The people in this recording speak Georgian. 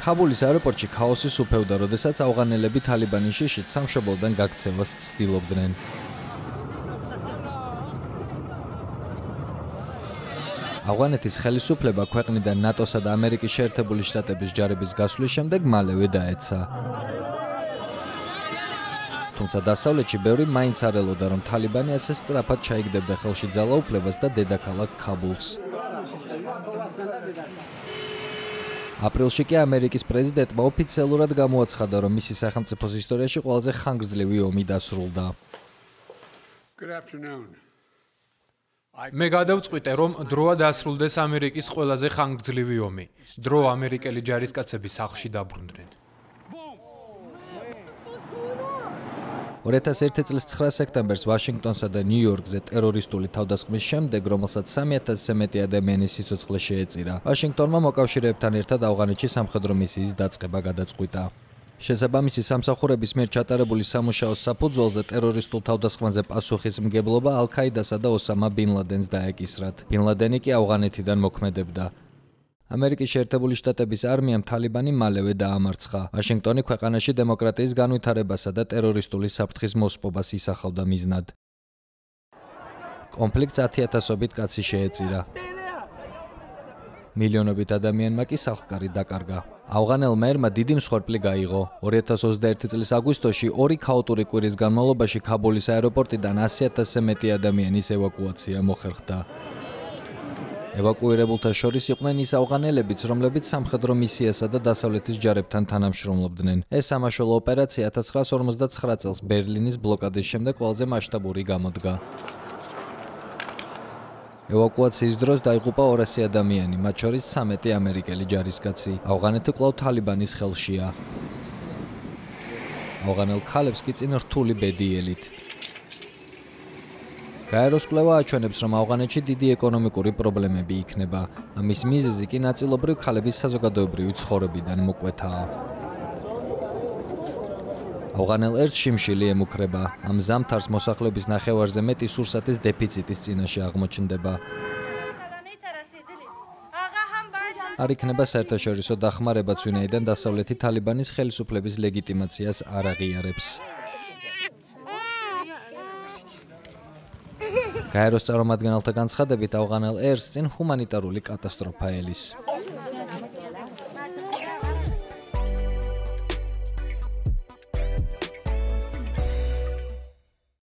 ქაბულის აეროპორტში ქაოსი სუფევდა, როდესაც ავღანელები თალიბანის შიშით სამშობლოდან გაქცევას ცდილობდნენ. ავღანეთის ხელისუფლება ქვეყნიდან ნატოსა და ამერიკის შეერთებული შტატების ჯარების გასვლის შემდეგ მალევე დაეცა. თუმცა დასავლეთში ბევრი მაინც არ ელოდა, რომ თალიბანი ასე სწრაფად ჩაიგდებდა ხელში ძალაუფლებას და დედაქალაქ ქაბულს. აპრილში კი ამერიკის პრეზიდენტმა ოფიციალურად გამოაცხადა, რომ მისი სახელმწიფოს ისტორიაში ყველაზე ხანგრძლივი ომი დასრულდა. მე გადავწყვიტე, რომ დროა დასრულდეს ამერიკის ყველაზე ხანგრძლივი ომი. დრო ამერიკელი ჯარისკაცები სახლში დაბრუნდნენ. 2001 წლის 9 სექტემბერს ვაშინგტონსა და ნიუ-იორკზე ტერორისტული თავდასხმის შემდეგ, რომელსაც 3000-ზე მეტი ადამიანი სიცოცხლე შეეწირა, ვაშინგტონმა მოკავშირეებთან ერთად ავღანეთში სამხედრო მისიის დაწყება გადაწყვიტა. შესაბამისი სამსახურების მიერ ჩატარებული სამუშაოს საფუძველზე ტერორისტულ თავდასხმაზე პასუხისმგებლობა ალ-ქაიდასა და ოსამა ბინ ლადენს დაეკისრათ. ბინ ლადენი კი ავღანეთიდან მოქმედებდა. ამერიკის შეერთებული შტატების არმიამ თალიბანი მალევე დაამარცხა. ვაშინგტონი ქვეყანაში დემოკრატიის განვითარებასა და ტერორისტული საფრთხის მოსპობას ისახავდა მიზნად. კონფლიქტს 10,000-ობით კაცი შეეწირა. მილიონობით ადამიანმა კი სახლკარი დაკარგა. ავღანელმა ერმა დიდი მსხვერპლი გაიღო. 2021 წლის აგვისტოში 2 ქაოტური კვირის განმავლობაში ქაბულის აეროპორტიდან 100,000-ზე მეტი ადამიანის ევაკუაცია მოხერხდა. ევაკუირებულთა შორის იყვნენ ის ავღანელებიც, რომლებიც სამხედრო მისიასა და დასავლეთის ჯარებთან თანამშრომლობდნენ. ეს სამაშველო ოპერაცია 1959 წელს ბერლინის ბლოკადის შემდეგ ყველაზე მასშტაბური გამოდგა. ევაკუაციის დროს დაიღუპა 200 ადამიანი, მათ შორის 13 ამერიკელი ჯარისკაცი. ავღანეთი კვლავ თალიბანის ხელშია. ავღანელ ქალებს კი წინ რთული ბედი ელით. გაეროს კვლევა აჩვენებს, რომ ავღანეთში დიდი ეკონომიკური პრობლემები იქნება. ამის მიზეზი კი ნაწილობრივ ქალების საზოგადოებრივი ცხოვრებიდან მოკვეთაა. ავღანელ ერთს შიმშილი ემუქრება. ამ ზამთარს მოსახლეობის ნახევარზე მეტი სურსათის დეფიციტის წინაშე აღმოჩნდება. არ იქნება საერთაშორისო დახმარებაც, ვინაიდან დასავლეთი თალიბანის ხელისუფლების ლეგიტიმაციას არ აღიარებს. გაეროს წარმომადგენელთა განცხადებით, ავღანელ ერთს წინ ჰუმანიტარული კატასტროფა ელის.